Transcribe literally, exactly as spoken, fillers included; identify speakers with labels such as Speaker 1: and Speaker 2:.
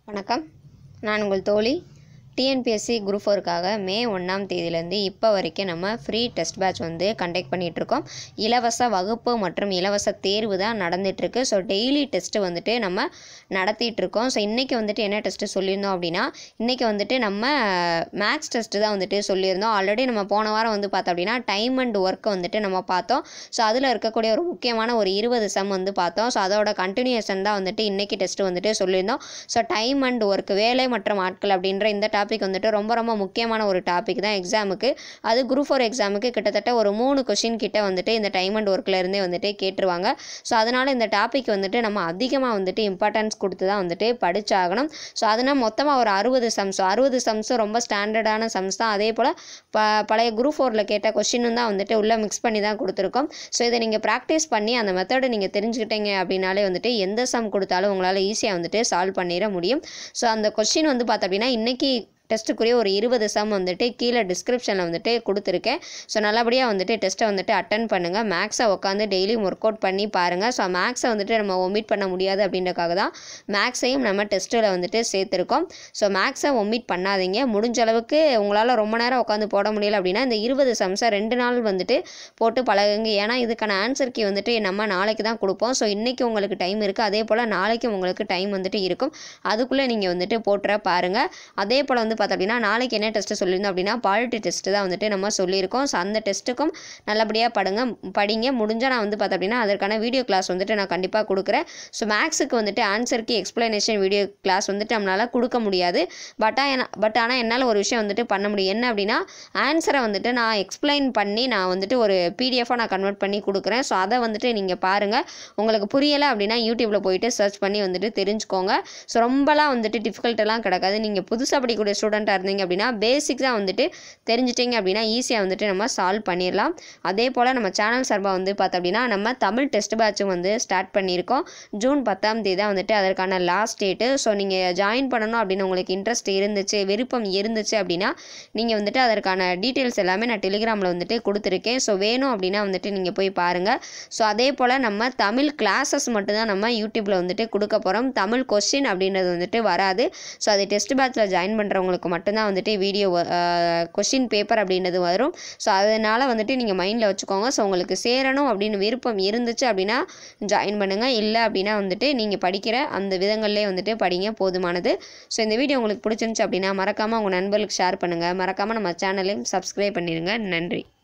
Speaker 1: வணக்கம். நான் உங்கள் தோழி. டிஎன்பிஎஸ்சி குரூப் ஃபோருக்காக மே ஒன்றாம் தேதியிலேருந்து இப்போ வரைக்கும் நம்ம ஃப்ரீ டெஸ்ட் பேட்ச் வந்து கண்டக்ட் பண்ணிகிட்ருக்கோம். இலவச வகுப்பு மற்றும் இலவச தேர்வு தான் நடந்துகிட்ருக்கு. ஸோ டெய்லி டெஸ்ட்டு வந்துட்டு நம்ம நடத்திட்டுருக்கோம். ஸோ இன்றைக்கி வந்துட்டு என்ன டெஸ்ட்டு சொல்லியிருந்தோம் அப்படின்னா, இன்றைக்கி வந்துட்டு நம்ம மேக்ஸ் டெஸ்ட்டு தான் வந்துட்டு சொல்லியிருந்தோம். ஆல்ரெடி நம்ம போன வாரம் வந்து பார்த்தோம் அப்படின்னா டைம் அண்ட் ஒர்க்கை வந்துட்டு நம்ம பார்த்தோம். ஸோ அதில் இருக்கக்கூடிய ஒரு முக்கியமான ஒரு இருபது சம் வந்து பார்த்தோம். ஸோ அதோட கண்டினியூஷன் தான் வந்துட்டு இன்றைக்கி டெஸ்ட்டு வந்துட்டு சொல்லியிருந்தோம். ஸோ டைம் அண்ட் ஒர்க், வேலை மற்றும் ஆட்கள் அப்படின்ற இந்த டாபிக் வந்துட்டு ரொம்ப ரொம்ப முக்கியமான ஒரு டாபிக் தான் எக்ஸாமுக்கு. அது குரூப் ஃபோர் எக்ஸாமுக்கு கிட்டத்தட்ட ஒரு மூணு கொஷின் கிட்ட வந்துட்டு இந்த டைம் அண்ட் ஒர்க்கில் இருந்தே வந்துட்டு கேட்டுருவாங்க. ஸோ அதனால் இந்த டாபிக் வந்துட்டு நம்ம அதிகமாக வந்துட்டு இம்பார்ட்டன்ஸ் கொடுத்து தான் வந்துட்டு படிச்சாகணும். ஸோ அதனால் மொத்தமாக ஒரு அறுபது சம்ஸ் அறுபது சம்ஸும் ரொம்ப ஸ்டாண்டர்டான சம்ஸ் தான். அதே போல் ப பழைய குரூப் ஃபோரில் கேட்ட கொஷினும் தான் வந்துட்டு உள்ளே மிக்ஸ் பண்ணி தான் கொடுத்துருக்கோம். ஸோ இதை நீங்கள் ப்ராக்டிஸ் பண்ணி அந்த மெத்தடை நீங்கள் தெரிஞ்சுக்கிட்டீங்க அப்படின்னாலே வந்துட்டு எந்த சம் கொடுத்தாலும் உங்களால் ஈஸியாக வந்துட்டு சால்வ் பண்ணிட முடியும். ஸோ அந்த கொஷின் வந்து பார்த்தோம் அப்படின்னா இன்றைக்கி டெஸ்ட்டுக்குரிய ஒரு இருபது சம் வந்துட்டு கீழே டிஸ்கிரிப்ஷனில் வந்துட்டு கொடுத்துருக்கேன். ஸோ நல்லபடியாக வந்துட்டு டெஸ்ட்டை வந்துட்டு அட்டன் பண்ணுங்கள். மேக்ஸை உட்காந்து டெய்லியும் ஒர்க் அவுட் பண்ணி பாருங்கள். ஸோ மேக்ஸை வந்துட்டு நம்ம ஒமிட் பண்ண முடியாது அப்படின்றக்காக தான் மேக்ஸையும் நம்ம டெஸ்ட்டில் வந்துட்டு சேர்த்துருக்கோம். ஸோ மேக்ஸை ஒமிட் பண்ணாதீங்க. முடிஞ்ச அளவுக்கு உங்களால் ரொம்ப நேரம் உட்காந்து போட முடியல அப்படின்னா இந்த இருபது சம்ஸை ரெண்டு நாள் வந்துட்டு போட்டு பழகுங்க. ஏன்னா இதுக்கான ஆன்சர் கீ வந்துட்டு நம்ம நாளைக்கு தான் கொடுப்போம். ஸோ இன்றைக்கி உங்களுக்கு டைம் இருக்குது, அதே போல் நாளைக்கு உங்களுக்கு டைம் வந்துட்டு இருக்கும். அதுக்குள்ளே நீங்கள் வந்துட்டு போட்டுற பாருங்கள். அதே போல் வந்து பார்த்தோம் அப்படின்னா நாளைக்கு என்ன டெஸ்ட்டு சொல்லியிருந்தோம் அப்படின்னா பாலிட்டி டெஸ்ட்டு தான் வந்துட்டு நம்ம சொல்லியிருக்கோம். ஸோ அந்த டெஸ்ட்டுக்கும் நல்லபடியாக படுங்க படிங்க. முடிஞ்சால் நான் வந்து பார்த்தோம் அப்படின்னா அதற்கான வீடியோ கிளாஸ் வந்துட்டு நான் கண்டிப்பாக கொடுக்குறேன். ஸோ மேக்ஸுக்கு வந்துட்டு ஆன்சருக்கு எக்ஸ்பிளனேஷன் வீடியோ கிளாஸ் வந்துட்டு நம்மளால் கொடுக்க முடியாது. பட் பட் ஆனால் என்னால் ஒரு விஷயம் வந்துட்டு பண்ண முடியும். என்ன அப்படின்னா ஆன்சரை வந்துட்டு நான் எக்ஸ்பிளைன் பண்ணி நான் வந்துட்டு ஒரு பிடிஎஃபாக நான் கன்வெர்ட் பண்ணி கொடுக்குறேன். ஸோ அதை வந்துட்டு நீங்கள் பாருங்கள். உங்களுக்கு புரியலை அப்படின்னா யூடியூப்பில் போயிட்டு சர்ச் பண்ணி வந்துட்டு தெரிஞ்சுக்கோங்க. ஸோ ரொம்பலாம் வந்துட்டு டிஃபிகல்ட்டெல்லாம் கிடக்காது. நீங்கள் புதுசாக படிக்கக்கூடிய ஸ்டூடெண்ட்டாக இருந்தீங்க அப்படின்னா பேசிக்ஸாக வந்துட்டு தெரிஞ்சிட்டிங்க அப்படின்னா ஈஸியாக வந்துட்டு நம்ம சால்வ் பண்ணிடலாம். அதே போல் நம்ம சேனல் சார்பாக வந்து பார்த்தோம் அப்படின்னா நம்ம தமிழ் டெஸ்ட் பேட்சும் வந்து ஸ்டார்ட் பண்ணியிருக்கோம். ஜூன் பத்தாம் தேதி தான் வந்துட்டு அதற்கான லாஸ்ட் டேட்டு. ஸோ நீங்கள் ஜாயின் பண்ணணும் அப்படின்னு உங்களுக்கு இன்ட்ரெஸ்ட் இருந்துச்சு, விருப்பம் இருந்துச்சு அப்படின்னா நீங்கள் வந்துட்டு அதற்கான டீட்டெயில்ஸ் எல்லாமே நான் டெலிகிராமில் வந்துட்டு கொடுத்துருக்கேன். ஸோ வேணும் அப்படின்னா வந்துட்டு நீங்கள் போய் பாருங்கள். ஸோ அதே போல் நம்ம தமிழ் கிளாஸஸ் மட்டும்தான் நம்ம யூடியூப்பில் வந்துட்டு கொடுக்க போகிறோம். தமிழ் கொஸ்டின் அப்படின்றது வந்துட்டு வராது. ஸோ அது டெஸ்ட் பேட்சில் ஜாயின் பண்ணுறவங்களுக்கு மட்டும்தான் வந்துட்டு வீடியோ கொஸ்டின் பேப்பர் அப்படின்றது வரும். ஸோ அதனால் வந்துட்டு நீங்கள் மைண்டில் வச்சுக்கோங்க. ஸோ உங்களுக்கு சேரணும் அப்படின்னு விருப்பம் இருந்துச்சு அப்படின்னா ஜாயின் பண்ணுங்கள். இல்லை அப்படின்னா வந்துட்டு நீங்கள் படிக்கிற அந்த விதங்கள்லேயே வந்துட்டு படிங்க, போதுமானது. ஸோ இந்த வீடியோ உங்களுக்கு பிடிச்சிருந்துச்சு அப்படின்னா மறக்காமல் உங்கள் நண்பர்களுக்கு ஷேர் பண்ணுங்கள். மறக்காமல் நம்ம சேனலையும் சப்ஸ்கிரைப் பண்ணிடுங்க. நன்றி.